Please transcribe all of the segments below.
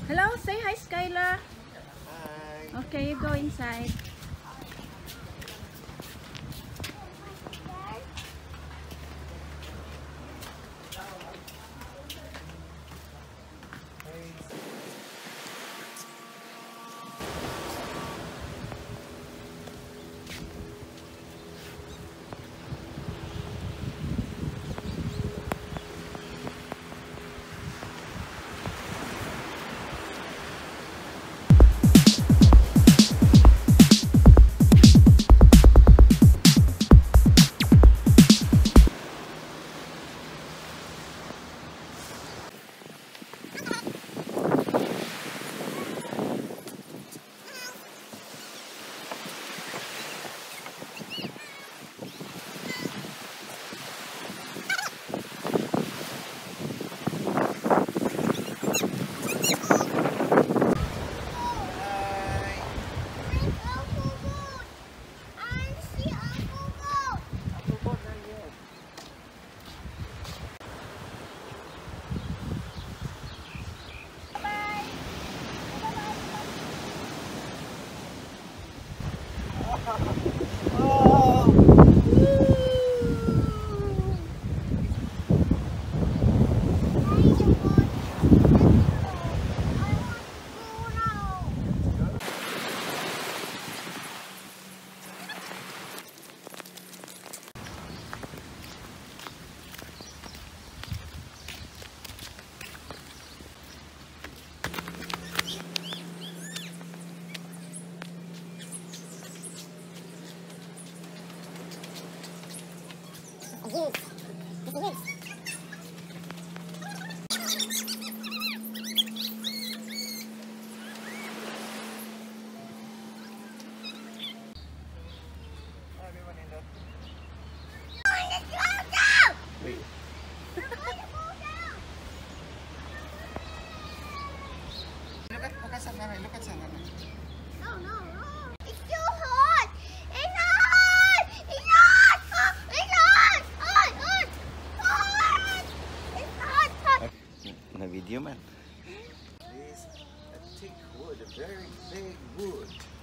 Hello, say hi, Skylar. Hi. Okay, you go inside. Look at Sanana. No, no, no. It's too hot. It's hot. It's hot. It's hot. Hot, hot, hot. It's hot, hot. Na video man. This a thick wood, a very big wood.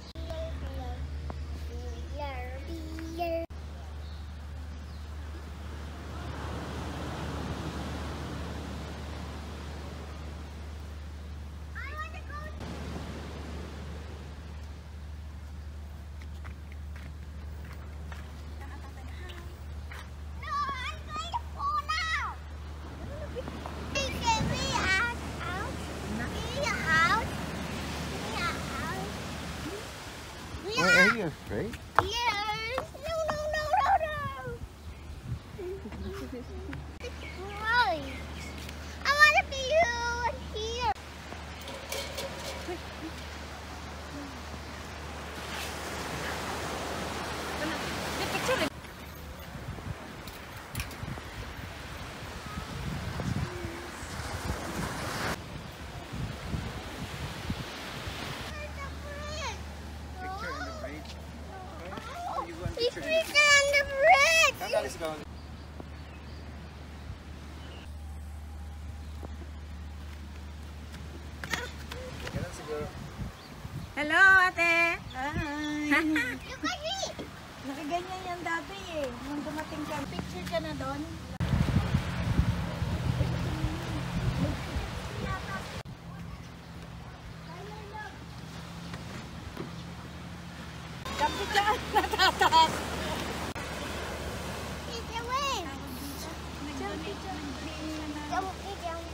Are you afraid? Yes. No, no, no, no, no. Right. I want to be here. He's freaking on the bridge. Let's go. Okay, let's go. Hello, ate. Look at me. Nakaganyan yan dati eh. Nung dumating ka, picture ka na doon. Kapit dyan, natatas. It's a wave. Jumpy, jumpy. Jumpy, jumpy.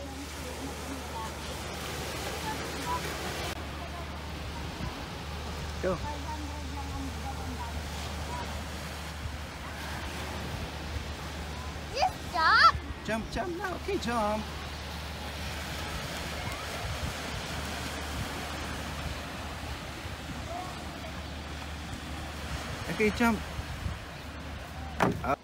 Go. Just stop. Jump, jump now. Okay, jump. Okay, jump. Up.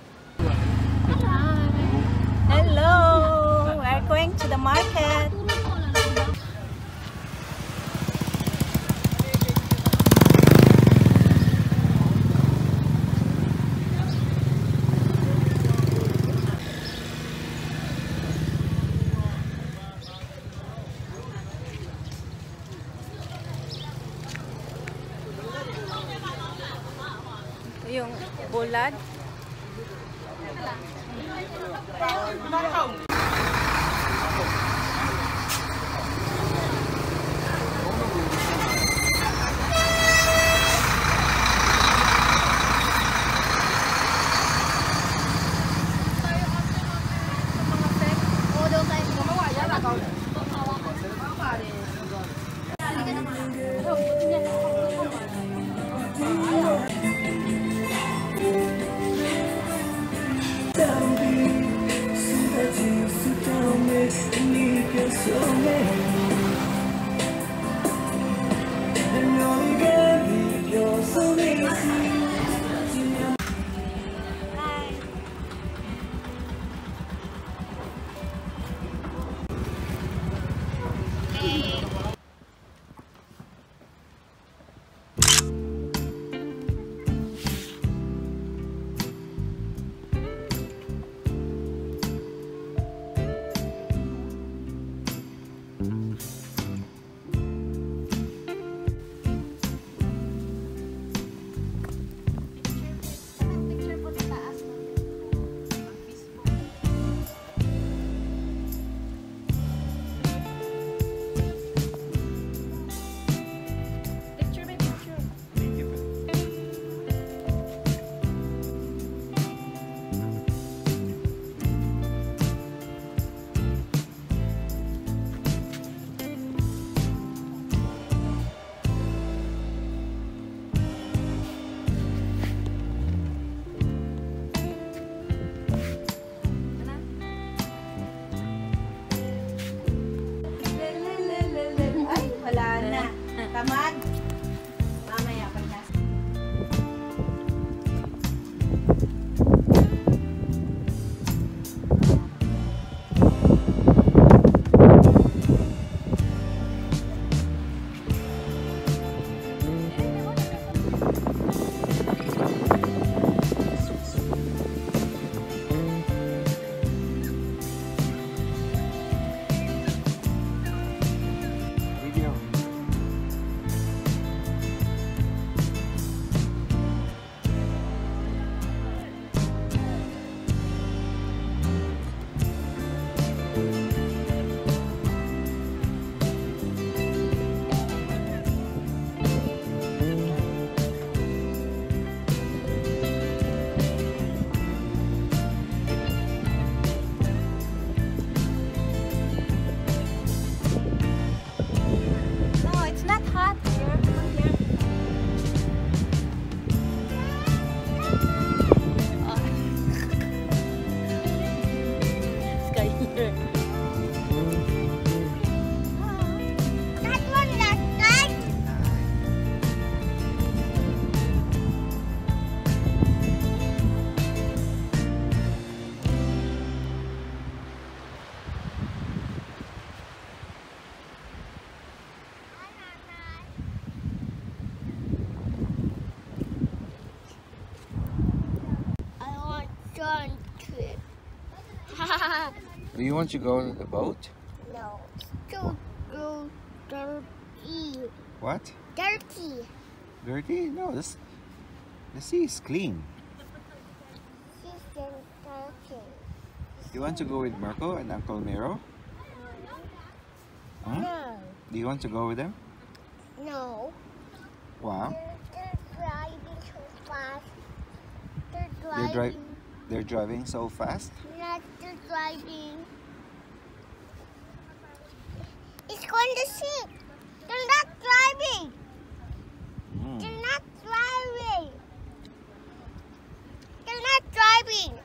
Hello, we're going to the market. Lad? Tamad. Mamaya pa niya. Do you want to go on the boat? No, still dirty. What? Dirty. Dirty? No, the sea is clean. She's dirty. You want to go with Marco and Uncle Miro? Huh? No. Do you want to go with them? No. Wow. They're driving so fast. They're driving. They're driving so fast. Not they're driving. It's going to sink. They're not driving. Mm. They're not driving. They're not driving.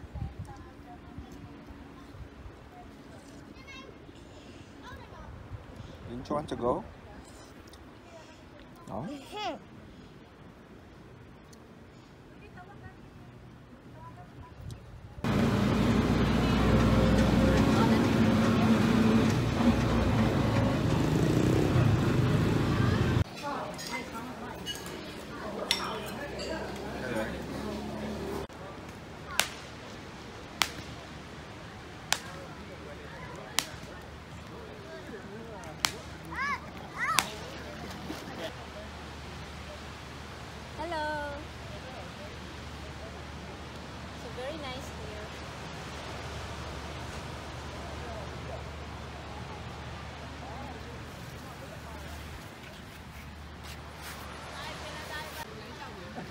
Didn't you want to go? No?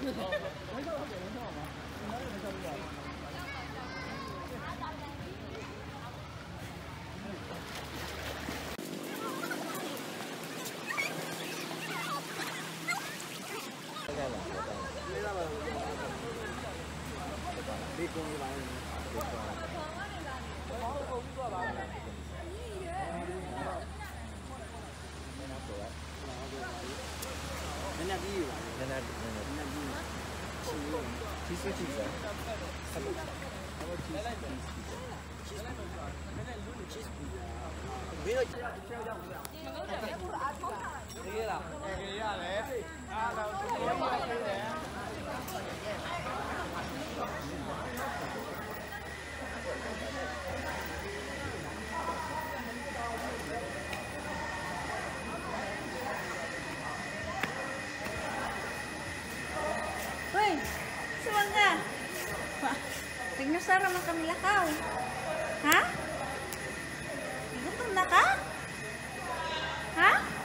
Hoy, saan ka? Tignusara man kami lakaw. Ha? Gutom na ka? Ha?